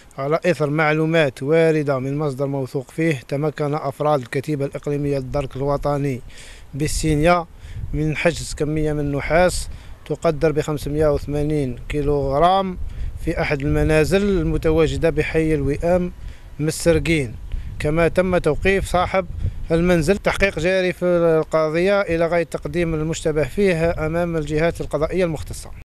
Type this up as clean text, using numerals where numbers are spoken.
على إثر معلومات واردة من مصدر موثوق فيه، تمكن أفراد الكتيبة الإقليمية للدرك الوطني بالسينيا من حجز كمية من النحاس تقدر ب580 كيلوغرام في أحد المنازل المتواجدة بحي الوئام مسترقين. كما تم توقيف صاحب المنزل. تحقيق جاري في القضية إلى غاية تقديم المشتبه فيه أمام الجهات القضائية المختصة.